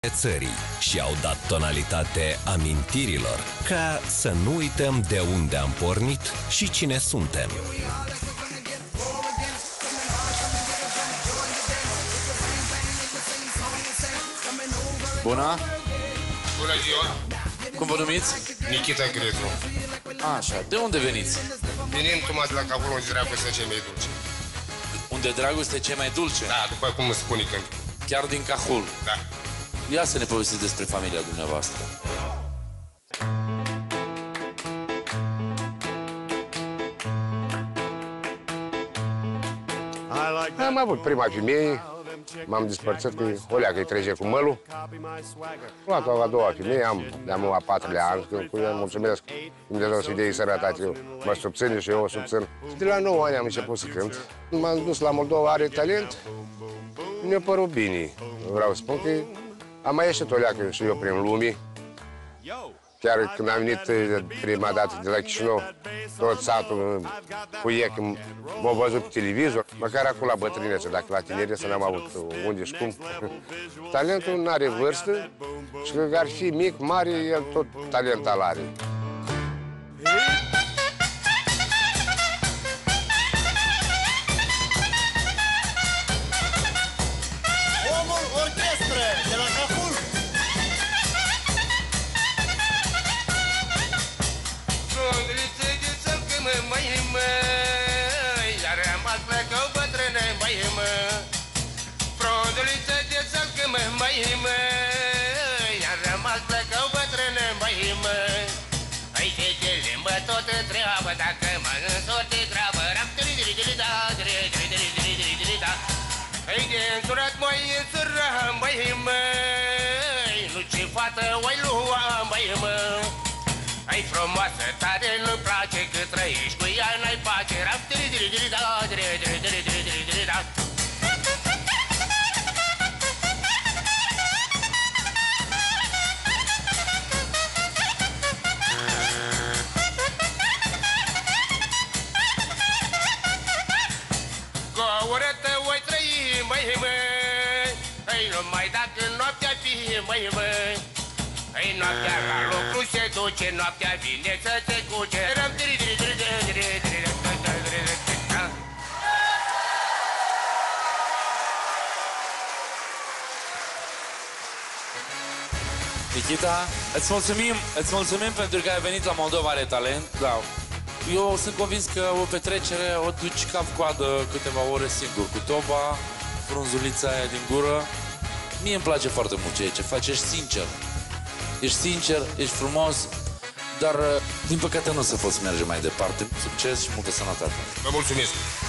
țării și au dat tonalitate amintirilor, ca să nu uităm de unde am pornit și cine suntem. Bună! Bună ziua! Cum vă numiți? Nikita Crețu. Așa, de unde veniți? Venim tocmai de la Cahul, unde dragostea cea mai dulce. Unde dragostea e cea mai dulce? Da, după cum îmi spune când. Chiar din Cahul. Da. Ia să ne povestiți despre familia dumneavoastră. Am avut prima femeie, m-am despărțit cu o leacă, îi trece cu mălul. Am luat a doua femeie, am a patrulea an, cu ea mulțumesc. Dumnezeu să-i dea sănătate, mă subține și eu o subțin. Și de la 9 ani am început să cânt. M-am dus la Moldova, are talent, mi-a părut bine. Vreau să spun că am mai ieșit o leacă și eu prin lume. Chiar când am venit prima dată de la Chișinău, tot satul cu ei, când m-au văzut pe televizor, măcar acolo la bătrânețe, dacă la tinerețe n-am avut unde și cum. Talentul nu are vârstă și că ar fi mic, mare, el tot talent al are. Omul orchestră de la Cahul. Dacă mă însori de grabă, ei de însurat mai însură, băi măi, nu ce fată oi lua, băi mă. Ai frumoasă, tare nu-mi place că trăiești cu ea, n-ai pace. Urâtă oi trăi, măi, măi. Ei, numai dacă noaptea fie, măi, măi. Ei, noaptea la lucru se duce, noaptea vine să te cuce. Nikita, îți mulțumim pentru că ai venit la Moldova Are Talent. Da. Eu sunt convins că o petrecere o duci cap-coadă câteva ore singur, cu toba, frunzulița aia din gură. Mie îmi place foarte mult ceea ce faci, ești sincer. Ești sincer, ești frumos, dar din păcate nu o să poți merge mai departe. Succes și multă sănătate. Vă mulțumesc!